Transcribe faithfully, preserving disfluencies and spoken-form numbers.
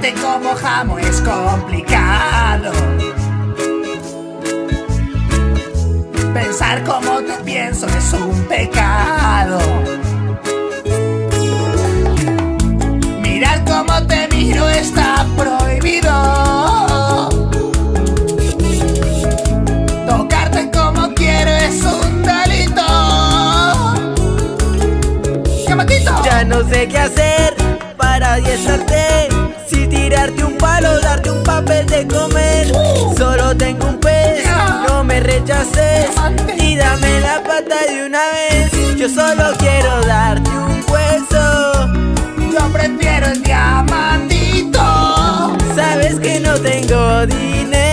Tocarte como jamo es complicado. Pensar como te pienso es un pecado. Mirar como te miro está prohibido. Tocarte como quiero es un delito. ¡Llamatito! Ya no sé qué hacer para adiestrarte. Si tirarte un palo, darte un papel de comer. uh, Solo tengo un pez, yeah. no me rechaces. Diamante. Y dame la pata de una vez. Yo solo quiero darte un hueso. Yo prefiero el diamantito. Sabes que no tengo dinero.